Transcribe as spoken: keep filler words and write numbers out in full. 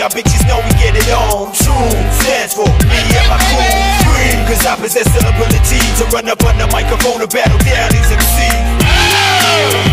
y'all bitches know we get it on. True stands for me and my crew. Free, cause I possess the ability to run up on the microphone and battle down these M Cs.